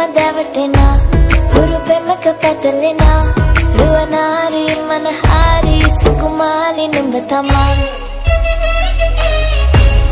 දැවටෙනා හුරු පෙමක පැටලෙනා රුවනාරි මනහාරි සුකුමාලි නුඹ තමා